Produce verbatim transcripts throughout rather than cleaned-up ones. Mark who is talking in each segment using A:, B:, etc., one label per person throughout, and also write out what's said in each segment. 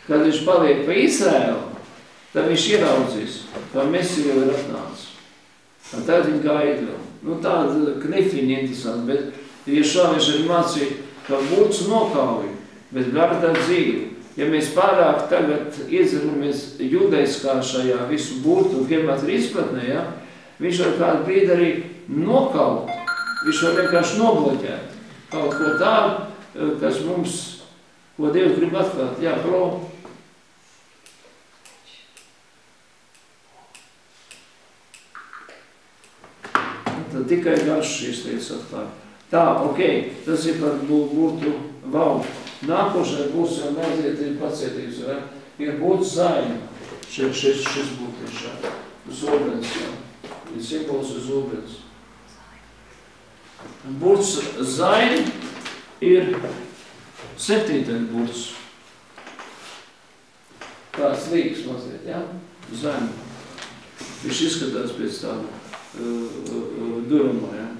A: kad viņš paliek pa Izraēlu, tad viņš ieraudzīs, kā Mesija jau ir atnācis. Tad viņi gaida vēl. Nu, tāda knifiņa interesanti, bet Ješua viņš arī mācīja, ka burts nokauj, bet gara dar dzīvi. Ja mēs pārāk tagad iedzinamies judeiskā šajā visu burtu, gematri izpratnē, ja, viņš var kādu brīdi arī nokaut. Viņš var vienkārši nobloķēt kaut ko tādu, kas mums, ko Dievs grib atklāt. Jā, pro. Tad tikai garš šīs lietas atklāt. Tā, ok, tas ir par burtu valdu. Nākošais būs jau neaiziet pacietības, vai? Ir burts zaļa. Šeit šis, šis burts šeit. Uz obrens, jā. Ir simbols uz obrens. Burts zaļa ir septītais burts. Tāds līgs mazliet, jā? Zaļa. Viņš izskatās pēc tādu uh, uh, durumā, jā?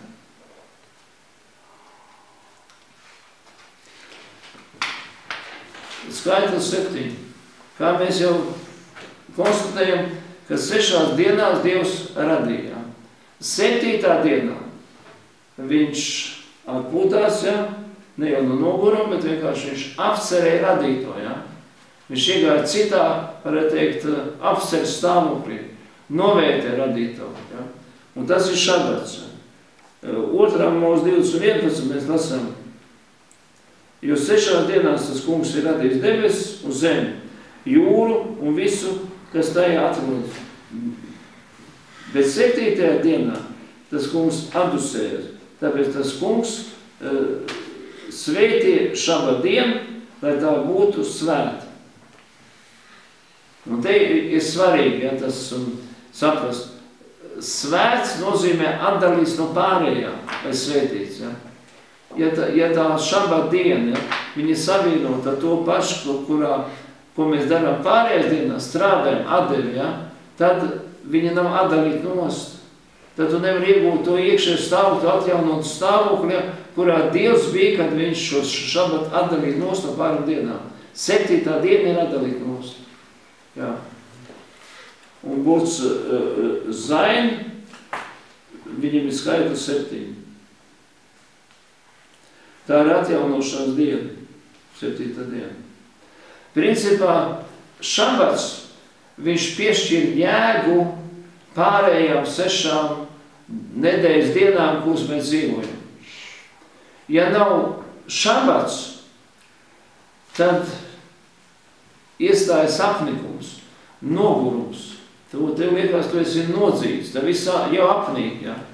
A: Skaitlis septiņi. Kā mēs jau konstatējam, ka sešās dienās Dievs radīja. Septītā dienā viņš atpūtās, ja? Ne jau no noguruma, bet vienkārši viņš apcerēja radīto. Ja? Viņš iegāja citā, varētu teikt, apcer stāvoklī, novērtē radīto. Ja? Un tas ir šabats. Otrā mūsu divdesmit vienpadsmit mēs lasām, jo sešās dienās tas kungs ir radījis debesis un zemi, jūru un visu, kas tajā atrodas. Bet septītajā dienā tas kungs atdusējas. Tāpēc tas kungs uh, sveitīja šaba dienu, lai tā būtu svēta. Un te ir svarīgi, ja tas um, saprast. Svēts nozīmē atdalīts no pārējām, vai svētīts. Ja? Ja tā, ja tā šabat diena, ja, viņi savienot ar to pašu, kurā, ko mēs darām pārējās dienās, strādājam, atdevi, ja, tad viņi nav atdalīti nost. Tad tu nevar iegūt to iekšēju stāvokli, atjaunot stāvokli, ja, kurā Dievs bija, kad viņš šo šabat atdalīt nost no pārējām dienām. Septītā diena ir atdalīt nost. Ja. Un burts uh, zaini, viņam ir skaitlis septiņi. Tā ir atjaunošanas diena, septītā diena. Principā, šabats, viņš piešķir jēgu pārējām sešām nedēļas dienām, kuras mēs dzīvojam. Ja nav šabats, tad iestājas apnikums, nogurums. Tev liekas, tu esi nodzīts, tev viss jau apnīk, ja?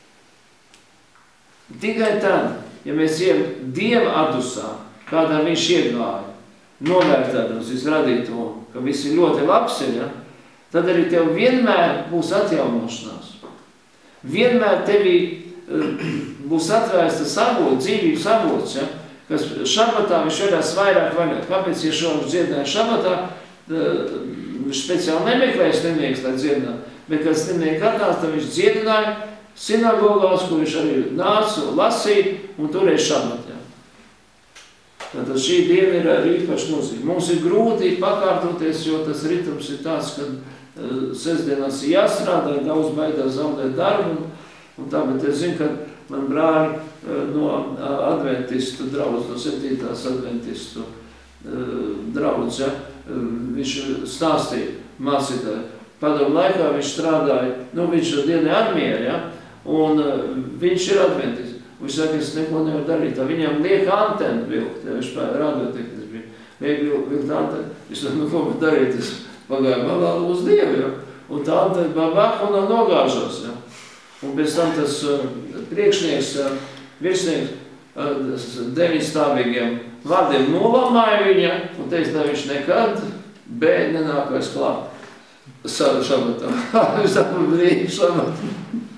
A: Tikai tad, ja mēs ejam Dieva atdusā, kādā viņš iegāja, novērtēdams visu radīto, ka viss ir ļoti labs, ja, tad arī tev vienmēr būs atjaunošanās. Vienmēr tevī būs atvērsta savot, dzīvības avots, ja, kas šabatā viņš varēs vairāk vaļāt. Kāpēc, ja šo viņš dziedināja šabatā, viņš speciāli nemeklējas nemiegs, lai dziedinātu, bet kad slimnieki atnāca, tad viņš dziedināja sinagogās, kur viņš arī nāca, lasīja un turēja šabatā. Tātad šī diena ir arī īpaši nozīme. Mums ir grūti pakārtoties, jo tas ritms ir tāds, ka uh, sestdienās ir jāstrādā, daudz baidās zaudēt darbu, un, un tā, bet es zinu, ka man brāļi uh, no uh, adventistu draudz, no septītās adventistu uh, draudz, ja, uh, viņš stāstīja mācītāji. Padomu laikā viņš strādāja, nu viņš dienā armijā, ja, un uh, viņš ir adventists. Viņš saka, es neko nevaru darīt, tā viņam liek antenu vilkt, ja viņš radiotehniski bija, liek vilkt antenu. Viņš saka, nu ko man darīt, es pagāju malā uz Dievu, ja, un tā antena babāk un nogāžos, ja. Un pēc tam tas uh, priekšnieks, uh, virsnieks, uh, deviņstāvīgiem vārdiem nolamāja viņa, un teica, ka viņš nekad bēd nenākais klāt savu šabatā. Viņš tā brīvi šabatā.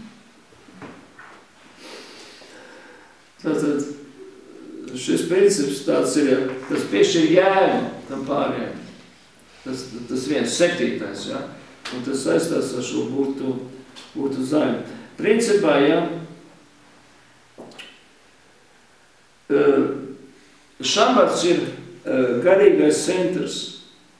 A: Tātad šis princips tāds ir, ja, tas piešķir jēgu tam pārējiem. Tas, tas viens septītais, ja, un tas saistās ar šo burtu, burtu zaļu. Principā, ja, šabats ir garīgais centrs,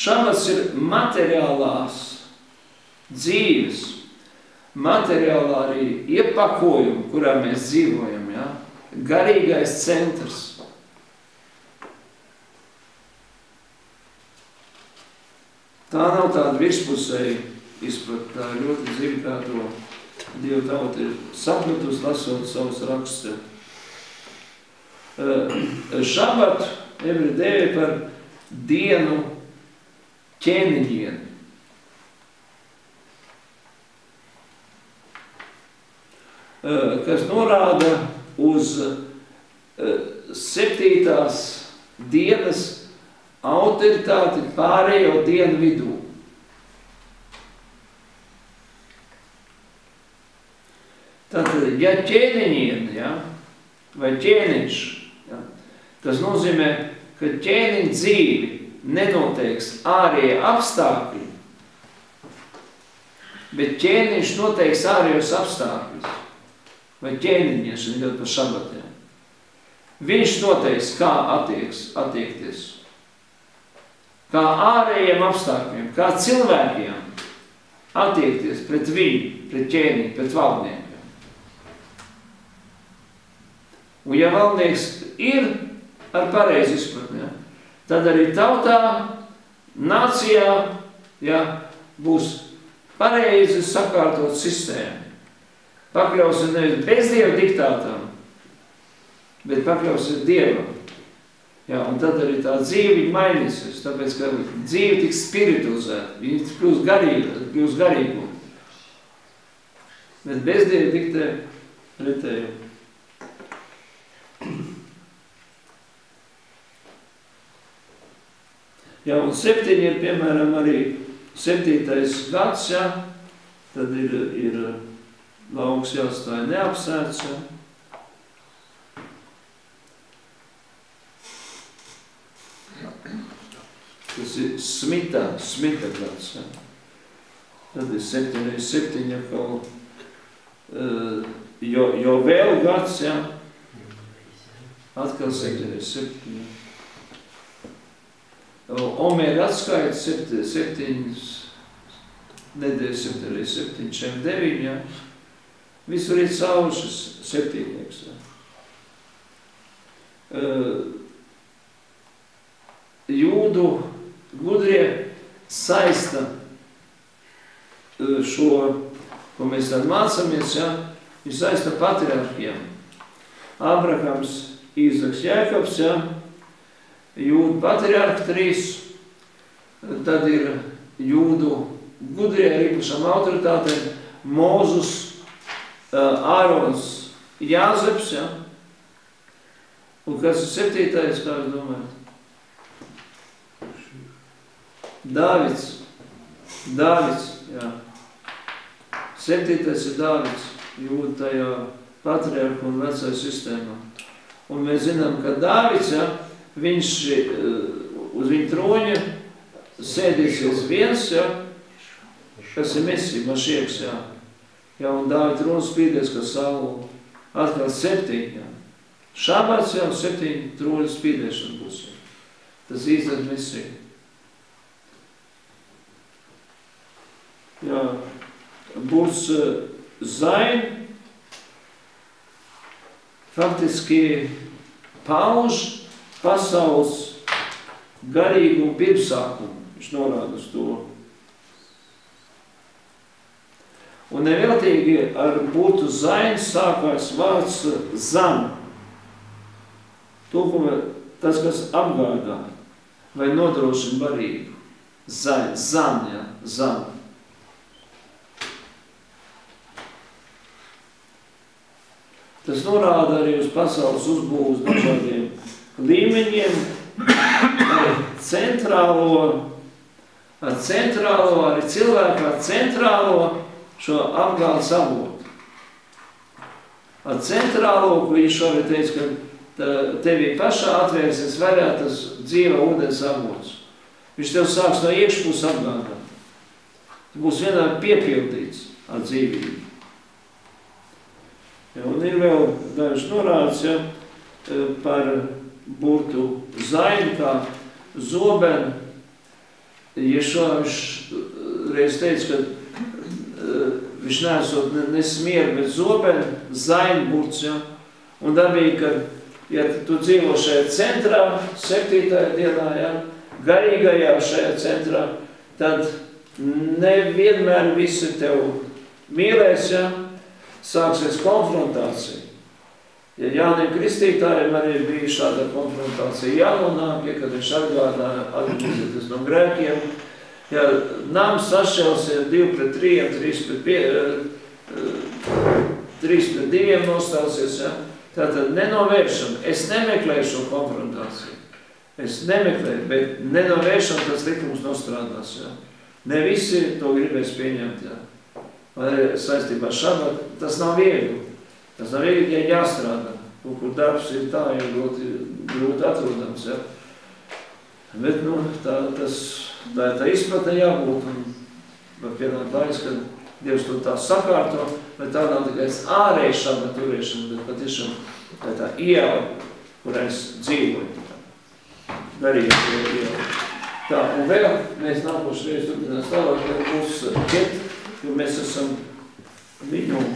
A: Šabats ir materiālās dzīves, materiālā arī iepakojuma, kurā mēs dzīvojam, ja? Garīgais centrs. Tā nav tāda virspusēja izprat, tā ir ļoti dziļi, kā to Dieva tauta ir sapratus, lasot savus rakstus. Šabatu ebreji dēvē par dienu ķēniņiem. Kas norāda uz septītās dienas autoritāti pārējo dienu vidū. Tātad, ja ķēniņiem, ja, vai ķēniņš, ja, tas nozīmē, ka ķēniņa dzīvi nenoteiks ārējie apstākļi, bet ķēniņš noteiks ārējos apstākļus, vai ķēniņies, nekad par šabatiem. Viņš noteiks, kā attieks, attiekties, kā ārējiem apstākļiem, kā cilvēkiem attiekties pret viņu, pret ķēniņu, pret valdniekiem. Un ja valdnieks ir ar pareizi izpratni, ja, tad arī tautā, nācijā, ja, būs pareizi sakārtot sistēmu. Pakļausim nevis bezdieva diktātam, bet pakļausim Dievam. Ja, un tad arī tā dzīve mainīsies, tāpēc, ka dzīve tiks spiritualizēta, viņa kļūst garīga, kļūst garīgu. Bet bezdieva diktē pretēju. Ja, un septiņi ir, piemēram, arī septītais gads, ja, tad ir, ir lauks jāstāja neapsēts, ja. Tas ir smita, smita gads, ja. Tad ir septiņi, septiņi, kaut, jo, jo vēl gads, ja, atkal septiņi, septiņi. Omēra atskaita septiņas nedēļas, septiņi, septiņi, šiem deviņi, ja. Visur ir saušas septīnieks, ja. Jūdu gudrie saista šo, ko mēs tad mācāmies, ja, viņi saista patriarhiem. Abrahams, Īzaks, Jēkabs, ja, Jūdu patriarhi trīs, tad ir jūdu gudrie ar īpašām autoritātēm, Mozus, Ārons, Jāzeps, ja? Un kas ir septītais, kā jūs domājat? Dāvids, Dāvids, jā. Septītais ir Dāvids, jūdu tajā patriarhu un vecajā sistēmā. Un mēs zinām, ka Dāvids, ja, viņš uz viņa troņa sēdīsies viens, ja, kas ir Mesija, Mašieks, ja. Ja, un Dāvida troņa spīdēs, kā saule, atkal septiņi, ja. Šabats, ja, un septiņi troņa spīdēšana būs, ja. Tas īstenībā Mesija. Jā, būs Zain, faktiski pauž pasaules garīgumu pirmsākumu. Viņš norāda uz to. Un neveltīgi ar būtu Zains sākās vārds zan. To, tas, kas apgādā vai nodrošina barību. Zain, zan, ja, zan. Tas norāda arī uz pasaules uzbūves dažādiem līmeņiem, ar centrālo, ar centrālo, arī cilvēku ar centrālo šo apgādes avotu. Ar centrālo, ko viņš šoreiz teica, ka tevī pašā atvērsies vaļā tas dzīva ūdens avots. Viņš tev sāks no iekšpuses apgādāt. Tas būs vienmēr piepildīts ar dzīvību. Ja, un ir vēl dažs norāds, ja, par burtu Zainu, kā zobenu, Ješua viņš reiz teica, ka uh, viņš neesot ne, ne smieru, bet zobeni, zainburts, ja? Un dabīgi, ka, ja tu dzīvo šajā centrā, septītajā dienā, ja? Garīgajā šajā centrā, tad nevienmēr visi tev mīlēs, ja? Sāksies konfrontācija. Ja Jānim Kristītājiem arī bija šāda konfrontācija jānonāk, ja, kad viņš atgādāja atgādāties no grēkiem, ja nams sašķelsies divi pret trījiem, trīs pret, pie, trīs pret diviem nostāsies, ja, tātad nenovēršam. Es nemeklēju šo konfrontāciju. Es nemeklēju, bet nenovēršam tas likums nostrādās, ja. Ne visi to gribēs pieņemt, ja. Vai saistībā ar šabatu, tas nav viegli. Tas nav viegli, ja jāstrādā. Kur, kur darbs ir tā, ja ļoti grūti atrodams, ja. Bet, nu, tā, tas, tā, tā izpratne jābūt, un var pienākt laiks, kad Dievs to tā sakārto, bet tā nav tikai ārēji šāda turēšana, bet patiešām tā tā ieauga, kurā es dzīvoju. Darīju to ieauga. Tā, un vēl mēs nākošu reizi turpinās tālāk, kad būs ķet, jo mēs esam viņu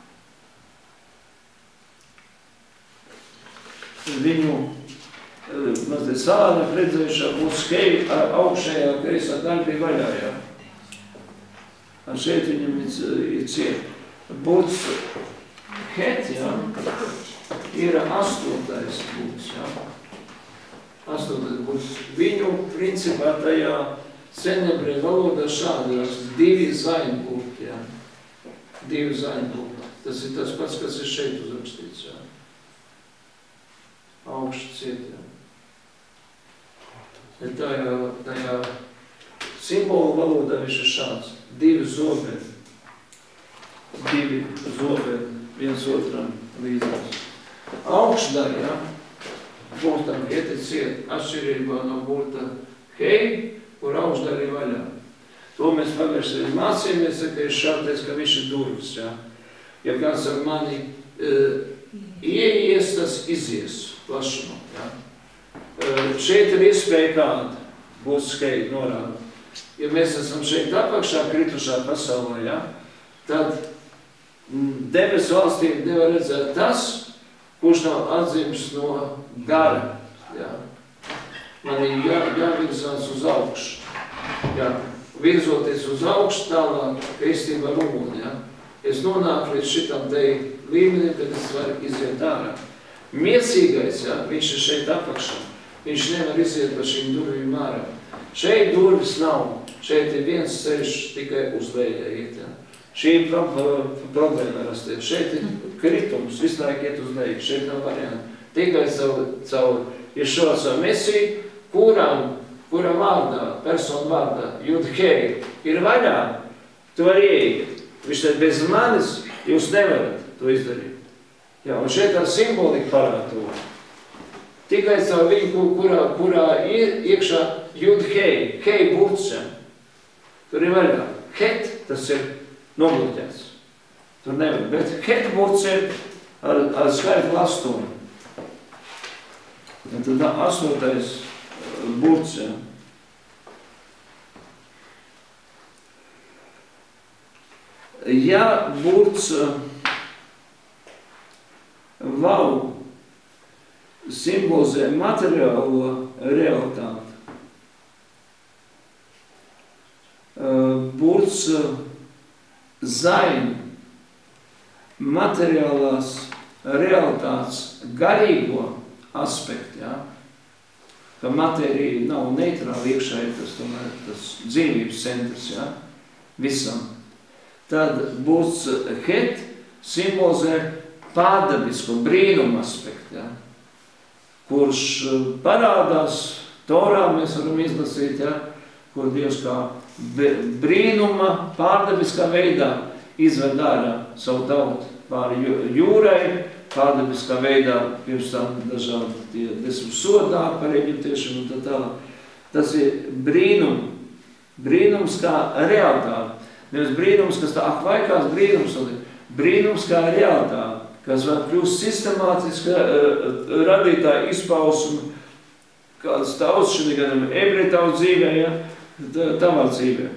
A: viņu mazliet savādāk redzējušā būs skeju augšējā kreisā daļa bija vaļā, jā. Un šeit viņam ir ciet. Būts het, jā, ir astotais būts, jā. Astotais būts. Viņu principā tajā senebrē valodā šādi raksts divi zainbūti, jā. Divi zainbūti. Tas ir tas pats, kas ir šeit uzrakstīts, jā. Augšs cietā. Tajā, tajā simbolu valodā viņš ir šāds. Divi zobeni. Divi zobeni. Viens otram līdzās. Augšdaļā būtam heti ciet atšķirībā no būta hei, kur augšdaļa ir vaļā. To mēs pagājuši mācījāmies, ka ir šādais, ka viņš ir durvis. Ja, ja kāds ar mani uh, ieies, tas izies. Plašumā, ja. Šeit ir iespēja kāda, būs skeja norāda. Ja mēs esam šeit apakšā, kritušā pasaulē, ja, tad debes valstī nevar redzēt tas, kurš nav atzīmes no gara. Ja. Man ir jā, jāvirzās uz augšu. Ja. Virzoties uz augšu tālāk, kristība ar uguni. Ja. Es nonāku līdz šitam te līmenim, kad es varu iziet ārā. Miesīgais, ja, viņš ir šeit apakšā. Viņš nevar iziet par šīm durvīm ārā. Šeit durvis nav. Šeit ir viens ceļš tikai uz lejā iet. Ja. Šī ir problēma rasties. Šeit ir kritums, visu laiku iet uz leju. Šeit nav varianti. Tikai caur, caur ir šo savu mesiju, kuram, kuram vārdā, personu vārdā, Judhei, ir vaļā, tu var ieiet. Viņš tad bez manis jūs nevarat to izdarīt. Jā, un šeit tā simbolika parāda to. Tikai caur viņu, kurā, kurā ir iekšā Judhei, hei būts, ja. Tur ir vaļā. Het, tas ir nobloķēts. Tur nevar, bet het būts ir ar, ar skaitli astoņi. Un tad astotais būts, ja. Ja būts vau simbolizē materiālo realitāti. Būts zain materiālās realitātes garīgo aspektu, ja? Ka matērija nav neitrāla iekšēji, tas tomēr tas dzīvības centrs, ja? Visam. Tad būts het simbolizē pārdabisko brīnumu aspektu, ja? Kurš parādās Torā, mēs varam izlasīt, ja? Kur Dievs kā brīnuma pārdabiskā veidā izved ārā savu tautu pāri jūrai, pārdabiskā veidā pirms tam dažādi tie desmit sodā par eģiptiešiem un tā tālāk. Tas ir brīnum, brīnums kā realitāte. Nevis brīnums, kas tā, ak, vai kāds brīnums, brīnums kā realitāte, kas var kļūst sistemātiski radītāja izpausme, kādas tautas, šī gadam ebreju tautas dzīvē, ja, tavā dzīvē.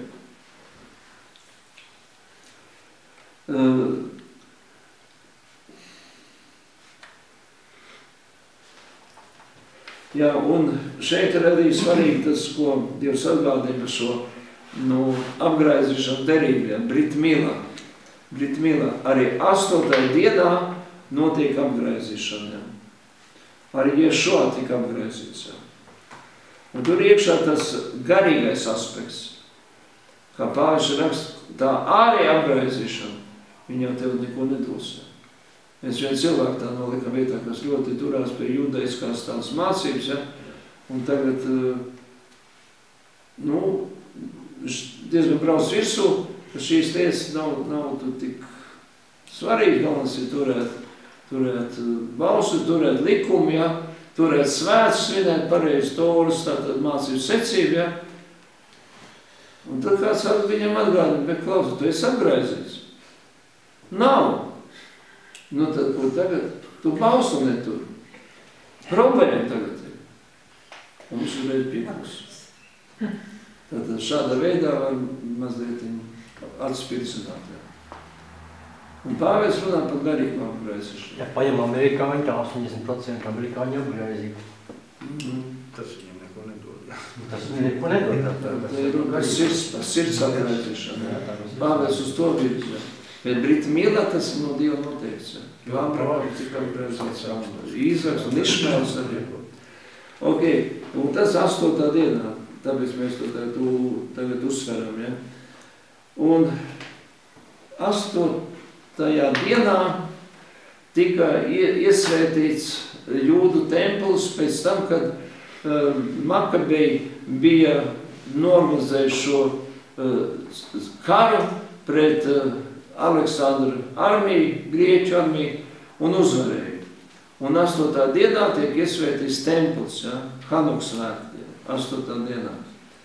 A: Uh, jā, un šeit ir arī svarīgi tas, ko Dievs atgādīja par šo, nu, apgraizīšanu derībā, Brit Mila. Brit Mila. Arī astotajā dienā notiek apgraizīšana. Jā. Arī Ješua tika apgraizīts. Jā. Un tur iekšā tas garīgais aspekts. Kā Pāvils raksta, tā ārēja apgraizīšana, viņa jau tev neko nedos. Mēs vien cilvēku tā nolikam vietā, kas ļoti turās pie judaiskās tādas mācības, ja? Un tagad, nu, diezgan brauc virsū, ka šīs lietas nav, nav tik svarīgi, galvenais ir turēt, turēt balsus, turēt likumu, ja? Turēt svēts, svinēt pareizi torus, tātad mācības secību, ja? Un tad kāds viņam atgādina, bet klausa, tu esi apgraizīts. Nav. Nu tad, ko tagad? Tu balsu netur. Problēma tagad ir. Un viņš ir piekus. Tātad šādā veidā var mazliet atspircināt. Un Pāvils runā par garīgu apgraizīšanu.
B: Ja paņem amerikāņi, tā astoņdesmit procenti amerikāņu apgraizību.
A: Mm-hmm.
C: Tas viņam neko nedod.
B: Tas viņam neko nedod.
A: Tā ir par sirds, par sirds apgraizīšanu. Pāvils uz to virza. Bet Brita Mila tas no Dieva noteikts. Jo Abraham tika apgraizīts. Īzaks un Išmaels arī. Ok, un tas astotā dienā. Tāpēc mēs to tagad, tagad uzsveram. Ja? Un astotajā dienā tika iesvētīts Jūdu templis pēc tam, kad uh, Makabeji bija norganizējuši šo uh, karu pret uh, Aleksandru armiju, Grieķu armiju un uzvarēja. Un astotā dienā tiek iesvētīts templis, ja? Hanukas svētki, astotā dienā.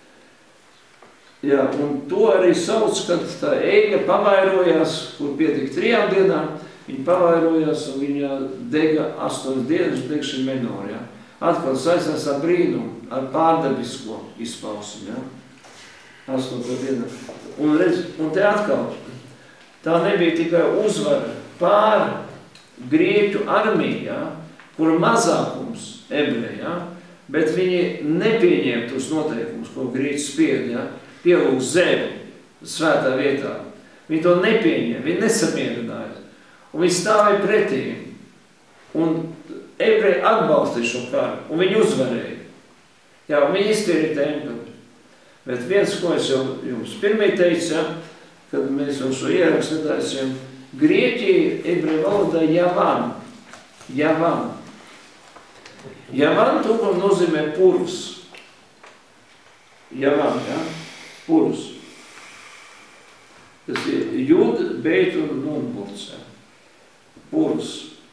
A: Jā, un to arī sauc, kad tā eļļa pavairojās, kur pietika trijām dienām, viņa pavairojās un viņa dega astoņas dienas, deg šī menori, ja? Atkal saistās ar brīnumu, ar pārdabisko izpausmi, ja? Astotā dienā. Un redz, un te atkal, tā nebija tikai uzvara pār Grieķu armiju, ja? Kur mazākums ebreji, ja? Bet viņi nepieņēma tos noteikumus, ko Grieķi spied, ja? Pielūk zemi svētā vietā. Viņi to nepieņēma, viņi nesamierināja. Un viņi stāvēja pretī. Un ebreji atbalstīja šo karu, un viņi uzvarēja. Jā, un viņi iztīrīja templi. Bet viens, ko es jau jums pirmie teicu, ja, kad mēs jau šo ierakstu netaisījām, Grieķija ebreju valodā Javan. Javan. Javan tūkam nozīmē purvs. Javan, ja? Purvs. Tas ir jud, beit un nunpults. Ja? Purvs.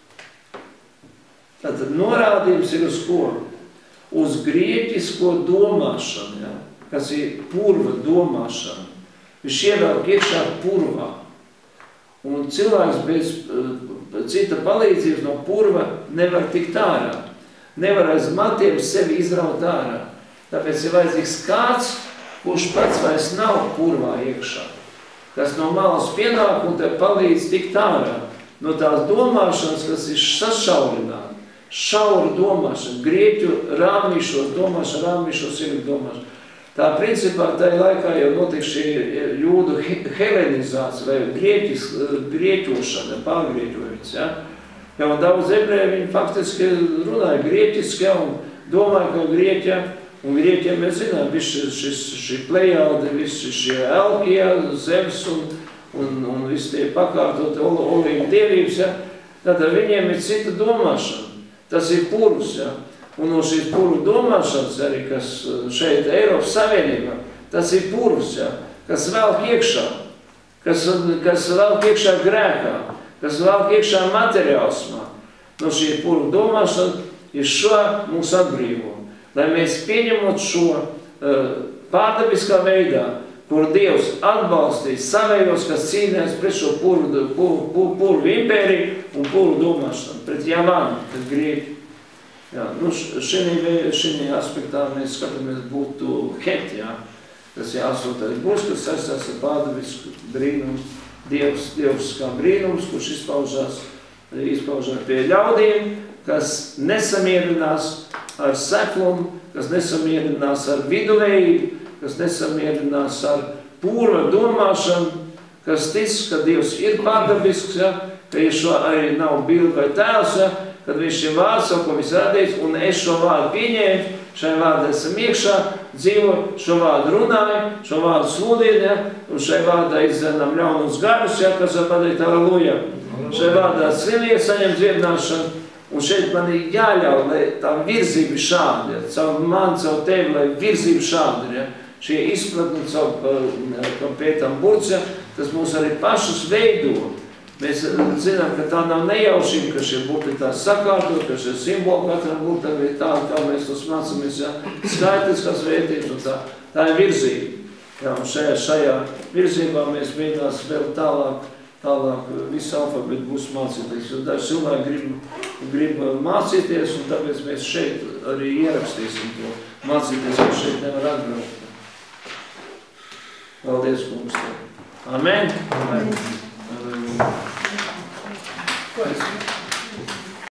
A: Tātad norādījums ir uz ko? Uz grieķisko domāšanu, ja? Kas ir purva domāšana. Viņš ievelk iekšā purvā. Un cilvēks bez cita palīdzības no purva nevar tikt ārā. Nevar aiz matiem sevi izraut ārā. Tāpēc ir vajadzīgs kāds, kurš pats vairs nav purvā iekšā. Kas no malas pienāk un te palīdz tikt ārā. No tās domāšanas, kas ir sašaurināta. Šaura domāšana. Grieķu rāmīšos, domāšana, rāmīšos ir domāšana. Tā principā tajā laikā jau notiek šī jūdu helenizācija vai grieķis, grieķošana, pārgrieķojums. Ja? Jau daudz ebreji viņi faktiski runāja grieķiski ja? Un domāja, ka grieķa, un grieķiem mēs zinām, viss šis, šī plejāde, visi šie elki, ja? Zems un, un, un visi tie pakārtot olīgu dievības. Ja? Tātad viņiem ir cita domāšana. Tas ir purvs. Ja? Un no šīs purvu domāšanas arī, kas šeit Eiropas Savienībā, tas ir purvs, ja, kas velk iekšā, kas, kas velk iekšā grēkā, kas velk iekšā materiālismā. No šī purvu domāšana ir šo mūs atbrīvo. Lai mēs pieņemot šo uh, pārdabiskā veidā, kur Dievs atbalstīs savējos, kas cīnās pret šo purvu, purvu, purvu, purvu impēriju un purvu domāšanu, pret Javanu, pret Grieķu. Jā, nu šī aspektā mēs skatāmies būtu het, jā, tas jāsūtais būs, kas saistās ar pārdavisku brīnumu, Dievs, Dievs kā brīnums, kurš izpaužās, izpaužās pie ļaudīm, kas nesamierinās ar seklumu, kas nesamierinās ar viduvējību, kas nesamierinās ar pūra domāšanu, kas tic, ka Dievs ir pārdabisks, ja, ka Ješua arī nav bildi vai tēls, ja, kad viņš ir vārds, savu, ko viņš radījis, un es šo vārdu pieņēmu, šai vārdu esam iekšā, dzīvo, šo vārdu runāju, šo vārdu sludinu, ja, un šai vārdā izdzenam ļaunus garus, ja, kas var padarīt aleluja. Šai vārdā slimība saņem dziedināšanu, un šeit man ir jāļauj, lai tā virzība šāda, ja, caur mani, caur tevi, lai virzība šāda ir, ja. Šie izpratni, caur, kā pētām burts, ja, tas mūs arī pašus veido. Mēs zinām, ka tā nav nejaušība, ka šie burti tā sakārtot, ka šie simboli katram burtam ir tā, kā mēs tos mācamies, ja, skaitliskās vērtības, un tā, tā ir virzība. Ja, un šajā, šajā virzībā mēs mēģinās vēl tālāk, tālāk visu alfabetu būs mācīties, jo daži cilvēki grib, grib mācīties, un tāpēc mēs šeit arī ierakstīsim to mācīties, jo šeit nevar atbraukt. Paldies, kungs. Amen. Amen. Amen.